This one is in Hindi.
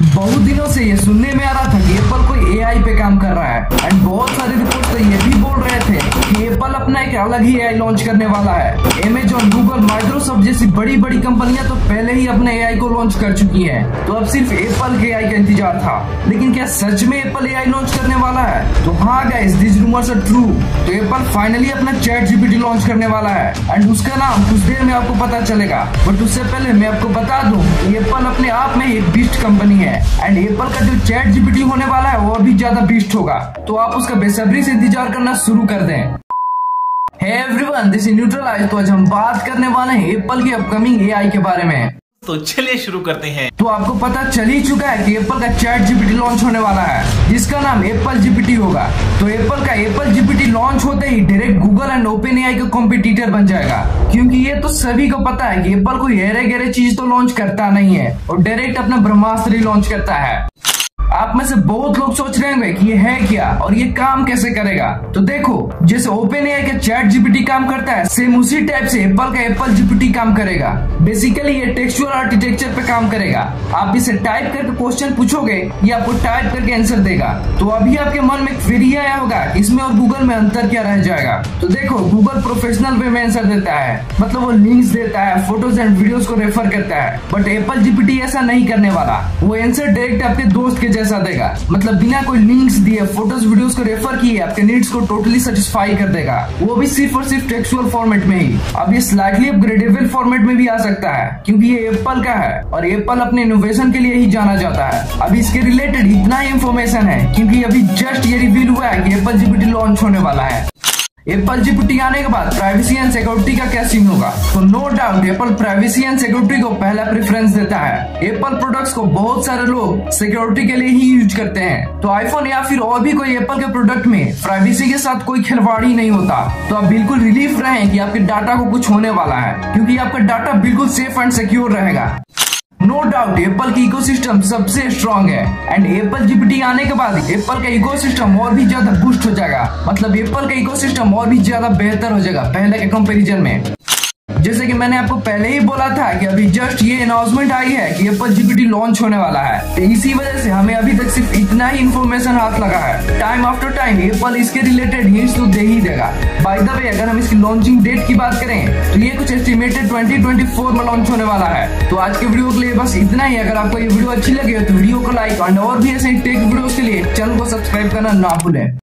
बहुत दिनों से ये सुनने में आ रहा था कि एप्पल कोई एआई पे काम कर रहा है एंड बहुत सारे रिपोर्ट तो ये भी बोल रहे थे कि एप्पल अपना एक अलग ही एआई लॉन्च करने वाला है। Amazon, गूगल, माइक्रोसॉफ्ट जैसी बड़ी बड़ी कंपनियां तो पहले ही अपने एआई को लॉन्च कर चुकी हैं, तो अब सिर्फ एप्पल के एआई का इंतजार था। लेकिन क्या सच में एप्पल एआई लॉन्च करने वाला है? तो हाँ guys, this rumours are true. तो एप्पल फाइनली अपना चैट जीपीटी लॉन्च करने वाला है एंड उसका नाम कुछ देर में आपको पता चलेगा। बट उससे पहले मैं आपको बता दूं कि एप्पल अपने आप में एक बीस्ट कंपनी है एंड एप्पल का जो चैट जीपीटी होने वाला है वो भी ज्यादा बीस्ट होगा, तो आप उसका बेसब्री से इंतजार करना शुरू कर दें। Hey everyone, this is Neutralize. तो आज हम बात करने वाले हैं एप्पल की अपकमिंग एआई के बारे में। तो चलिए शुरू करते हैं। तो आपको पता चल ही चुका है कि एप्पल का चैट जीपीटी लॉन्च होने वाला है जिसका नाम एप्पल जीपीटी होगा। तो एप्पल का एप्पल जीपीटी लॉन्च होते ही direct Google and Open AI का कॉम्पिटिटर बन जाएगा, क्योंकि ये तो सभी को पता है कि एप्पल कोई हेरे गेरे चीज तो लॉन्च करता नहीं है और डायरेक्ट अपना ब्रह्मास्त्र लॉन्च करता है। आप में से बहुत लोग सोच रहे होंगे कि ये है क्या और ये काम कैसे करेगा। तो देखो, जैसे ओपन एआई का चैट जीपीटी काम करता है, सेम उसी टाइप से एप्पल का एप्पल जीपीटी काम करेगा। बेसिकली ये टेक्सचुअल आर्किटेक्चर पे काम करेगा। आप इसे टाइप करके क्वेश्चन पूछोगे, ये आपको टाइप करके आंसर देगा। तो अभी आपके मन में क्वेरी आया होगा, इसमें और गूगल में अंतर क्या रह जाएगा। तो देखो, गूगल प्रोफेशनल वे में आंसर देता है, मतलब वो लिंक्स देता है, फोटोज एंड वीडियोस को रेफर करता है। बट एप्पल जीपीटी ऐसा नहीं करने वाला। वो आंसर डायरेक्ट आपके दोस्त के जैसा देगा, मतलब बिना कोई लिंक्स दिए, फोटोज वीडियोस को रेफर किए आपके नीड्स को टोटली सेटिस्फाई कर देगा, वो भी सिर्फ और सिर्फ टेक्सचुअल फॉर्मेट में ही। अब ये स्लाइटली अपग्रेडेबल फॉर्मेट में भी आ सकता है, क्योंकि ये एप्पल का है और एप्पल अपने इनोवेशन के लिए ही जाना जाता है। अब इसके रिलेटेड इतना ही इंफॉर्मेशन है, क्योंकि अभी जस्ट ये रिवील हुआ है कि एप्पल जीपीटी लॉन्च होने वाला है। एप्पल जीपीटी आने के बाद प्राइवेसी एंड सिक्योरिटी का क्या सीन होगा? तो no doubt Apple privacy and security को पहला प्रेफरेंस देता है। एप्पल प्रोडक्ट्स को बहुत सारे लोग सिक्योरिटी के लिए ही यूज करते हैं, तो आईफोन या फिर और भी कोई एप्पल के प्रोडक्ट में प्राइवेसी के साथ कोई खिलवाड़ ही नहीं होता। तो आप बिल्कुल रिलीफ रहें कि आपके डाटा को कुछ होने वाला है, क्योंकि आपका डाटा बिल्कुल सेफ एंड सिक्योर रहेगा। नो डाउट एप्पल की इकोसिस्टम सबसे स्ट्रांग है एंड एप्पल जीपीटी आने के बाद एप्पल का इकोसिस्टम और भी ज्यादा बूस्ट हो जाएगा, मतलब एप्पल का इकोसिस्टम और भी ज्यादा बेहतर हो जाएगा पहले के कंपैरिजन में। जैसे कि मैंने आपको पहले ही बोला था कि अभी जस्ट ये अनाउंसमेंट आई है कि एप्पल जीपीटी लॉन्च होने वाला है, तो इसी वजह से हमें अभी तक सिर्फ इतना ही इंफॉर्मेशन हाथ लगा है। टाइम आफ्टर टाइम एप्पल इसके रिलेटेड हिंट्स तो दे ही देगा। बाय द वे, अगर हम इसकी लॉन्चिंग डेट की बात करें तो ये कुछ एस्टिमेटेड 2024 में लॉन्च होने वाला है। तो आज के वीडियो के लिए बस इतना ही। अगर आपको ये वीडियो अच्छी लगे तो वीडियो को लाइक और भी ऐसे टेक वीडियोस के लिए चैनल को सब्सक्राइब करना ना भूलें।